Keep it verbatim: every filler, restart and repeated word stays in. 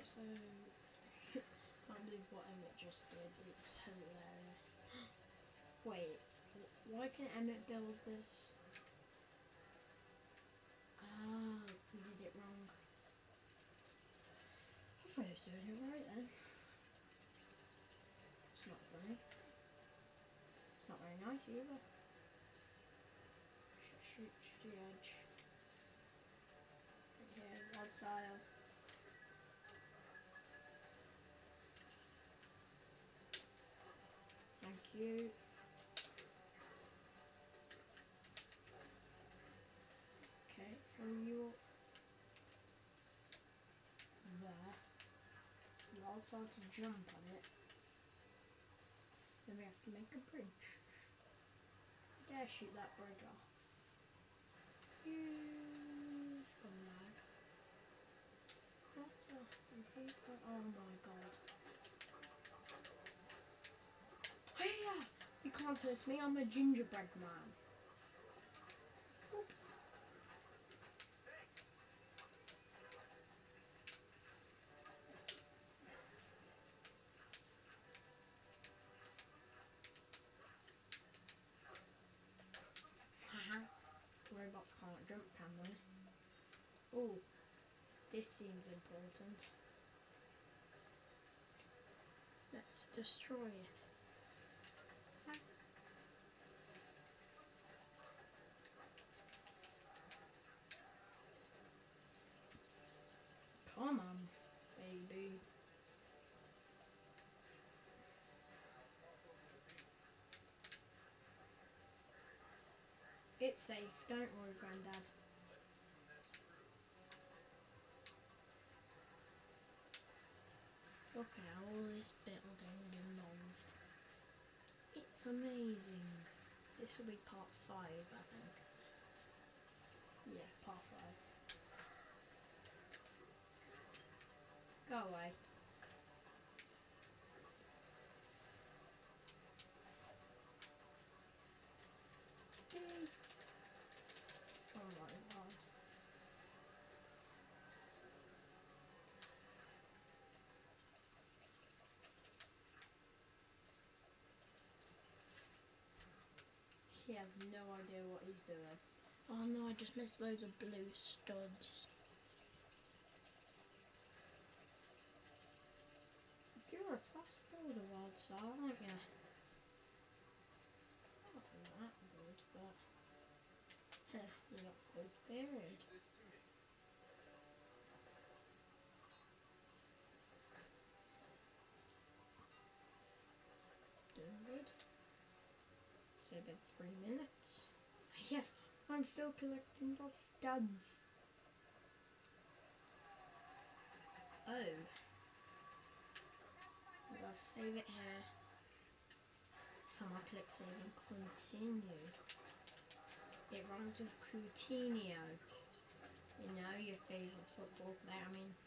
So, can't believe what Emmett just did. It's hilarious. Wait, why can Emmett build this? Ah, we did it wrong. I thought I was doing it right then. It's not funny. It's not very nice either. Shoot to the edge. Right here, rod style. Thank you. Okay, throw you there. You also have to jump on it. Then we have to make a bridge. Dare shoot that bridge off. You scumbag. What the fuck? Oh my god. Hiya! You can't hurt me, I'm a gingerbread man. Oop. Haha. Robots can't jump, can they? Oh, this seems important. Let's destroy it. Come on, baby. It's safe, don't worry, Grandad. Look at all this building involved. It's amazing. This will be part five, I think. Yeah, part five. Go away. Oh my god. He has no idea what he's doing. Oh no, I just missed loads of blue studs. You're a fast builder, Wildstar, aren't you? Not that good, but heh, you're not good period. Doing good. So about three minutes. Yes, I'm still collecting the studs. Oh. I'll save it here. So I'll click save and continue. It rhymes with Coutinho. You know, your favourite football player. I mean,